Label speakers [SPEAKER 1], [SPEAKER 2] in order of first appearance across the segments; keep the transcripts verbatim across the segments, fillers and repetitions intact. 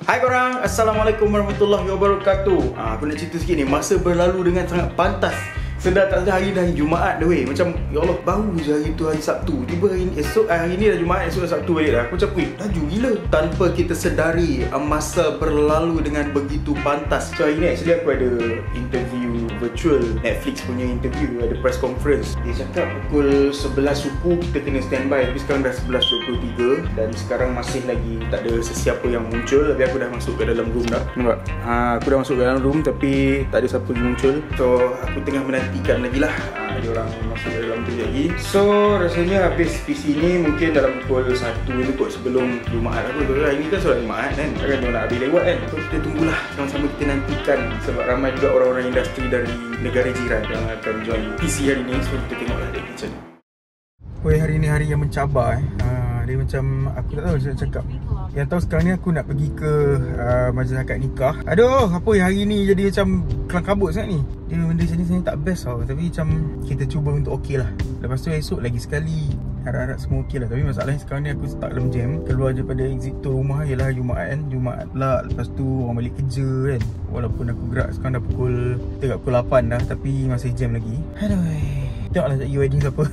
[SPEAKER 1] Hai korang, Assalamualaikum warahmatullahi wabarakatuh. ah, Aku nak cerita sikit ni. Masa berlalu dengan sangat pantas. Sedar tak sedar hari dah hari Jumaat dah weh. Macam ya Allah, baru je hari tu hari Sabtu. Tiba hari ni, esok hari ni dah Jumaat, esok dah Sabtu balik dah. Aku macam weh, laju gila. Tanpa kita sedari, masa berlalu dengan begitu pantas. So hari ni actually aku ada interview virtual, Netflix punya interview, ada press conference. Dia cakap pukul sebelas suku kita kena standby. Tapi sekarang dah sebelas dua puluh tiga dan sekarang masih lagi tak ada sesiapa yang muncul. Tapi aku dah masuk ke dalam room dah. Nampak? Ha, aku dah masuk ke dalam room tapi tak ada siapa yang muncul. So aku tengah menanti Ikan lagi lah, ha, dia orang masuk dalam tu lagi. So rasanya habis P C ni mungkin dalam pukul satu tu kot, sebelum Jumaat aku tu. Hari ni kan solat Jumaat kan, takkan dia nak habis lewat kan. So kita tunggulah, sama-sama kita nantikan. Sebab ramai juga orang-orang industri dari negara jiran yang akan join P C hari ni. So kita tengoklah dia macam ni. Weh, hari ni hari yang mencabar eh. ha, Dia macam, aku tak tahu macam nak cakap. Yang tahu sekarang ni aku nak pergi ke uh, majlis akad nikah. Aduh, apa yang hari ni jadi macam kelang kabut sangat ni. Dia benda macam ni sebenarnya tak best tau. Tapi macam kita cuba untuk okey lah. Lepas tu esok lagi sekali, harap-harap semua okey lah. Tapi masalahnya sekarang ni aku stuck dalam jam. Keluar daripada exit tu rumah ialah Jumaat kan. Jumaat pula, lepas tu orang balik kerja kan. Walaupun aku gerak sekarang dah pukul dekat pukul lapan dah, tapi masih jam lagi. Aduh, tengoklah sekejap wedding siapa.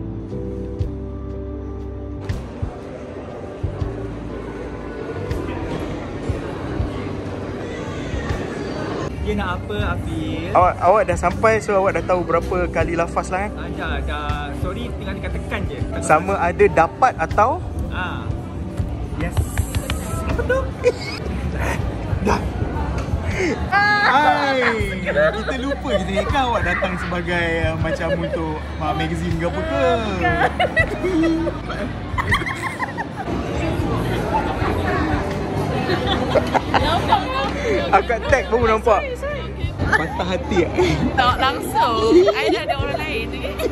[SPEAKER 2] Dia nak apa, Hafiz?
[SPEAKER 1] Awak awak dah sampai, so awak dah tahu berapa kali lafaz lah kan?
[SPEAKER 2] Ah, dah, dah. Sorry, tinggal tekan-tekan je.
[SPEAKER 1] Sama ada dapat atau?
[SPEAKER 2] Ah. Yes. Apa tu?
[SPEAKER 1] Dah. Hai. Kita lupa kita ni kan awak datang sebagai uh, macam untuk uh, magazine ke apa ke? Akak tag baru nampak. Patah hati tak?
[SPEAKER 3] Tak langsung. I dah ada orang lain.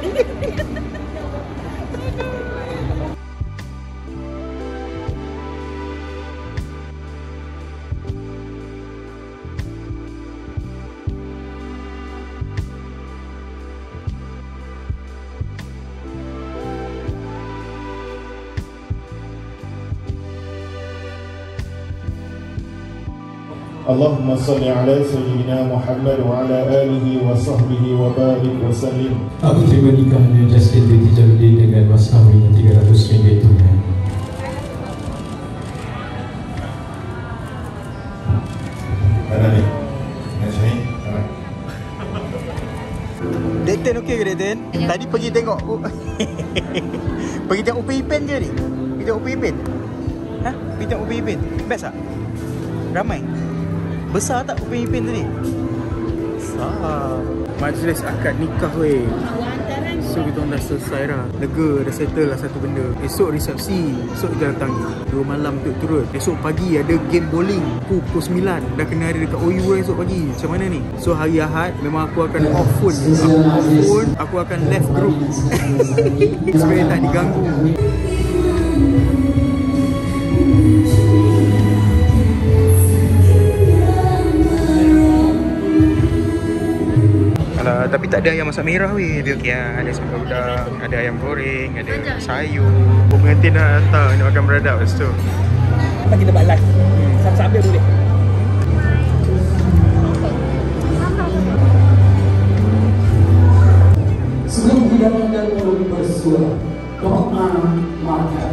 [SPEAKER 4] Allahumma salli ala Sayyidina Muhammad wa ala alihi wa sahbihi wa barik wa sallim.
[SPEAKER 5] Aku terima nikahnya Justin binti Jaludin dengan Mas Amin tiga ratus ringgit tunai.
[SPEAKER 4] Mana ni? Nak sini? Mana?
[SPEAKER 1] Deten okey ke Deten? Tadi pergi tengok pergi tengok Upi Ipin ke ni? Pergi tengok Upi Ipin? Ha? Pergi tengok Upi Ipin? Best tak? Ramai? Besar tak Upin Ipin tadi? Besar. Majlis akad nikah weh. So kita dah selesai dah. Lega, dah settle lah satu benda. Esok resepsi. Esok kita datang dua malam tu turun. Esok pagi ada game bowling pukul sembilan. Dah kena ada dekat O U esok pagi. Macam mana ni? So hari Ahad memang aku akan off phone. Aku off phone, aku akan left group supaya tak diganggu. Alah, tapi tak ada ayam masak merah weh. Dia okey lah. Ada sambal udang, ada ayam goreng, ada sayur. Pengantin dah datang, nak makan beradab lepas tu.
[SPEAKER 2] Apa kita buat live? Hmm. Sambil-sambil boleh.
[SPEAKER 5] Sebelum hidangan dan mulut bersua, doa makan.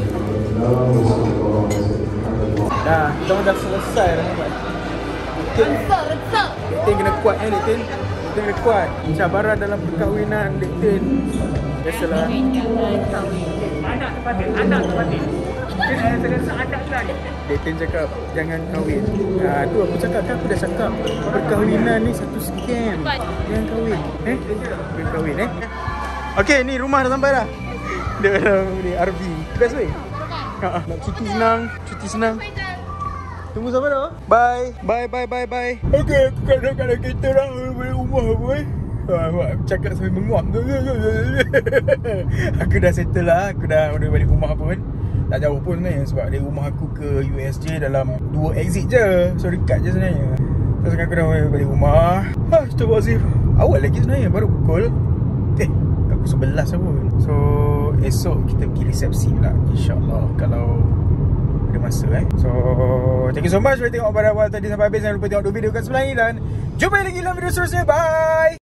[SPEAKER 1] Dah, kita dah selesai dah nampak.
[SPEAKER 3] Resep, resep.
[SPEAKER 1] Tin kena kuat eh, Tin. Tin kena kuat. Cabaran dalam perkahwinan, Tin. Biasalah.
[SPEAKER 2] Anak tepatin, anak tepatin. Saya rasa anak tu lagi.
[SPEAKER 1] Tin cakap jangan kahwin. Ah, tu aku cakap kan, aku dah cakap perkahwinan ni satu scam. Jangan kahwin. Eh? Jangan kahwin eh. Okey, ni rumah dah sampai dah. Dia dalam ni R V. Best weh. Ha, nak cuti senang, cuti senang. Tunggu sampai dah. Bye. Bye bye bye bye. Okey, aku kat dekat kereta orang balik rumah apa eh. Ha, cakap sambil menguap tu. Aku dah settle lah. Aku dah order balik rumah pun. Tak jauh pun sebenarnya sebab dari rumah aku ke U S J dalam dua exit je. So dekat je sebenarnya. Terus aku dah balik rumah. Ha, astagfirullahaladzim. Awal lagi sebenarnya, baru pukul Eh, kat pukul sebelas pun. So esok kita pergi resepsi pula, InsyaAllah. Kalau ada masa eh. So thank you so much for tengok pada awal tadi sampai habis. Jangan lupa tengok dua video kat sebelah ni dan jumpa lagi dalam video seterusnya. Bye.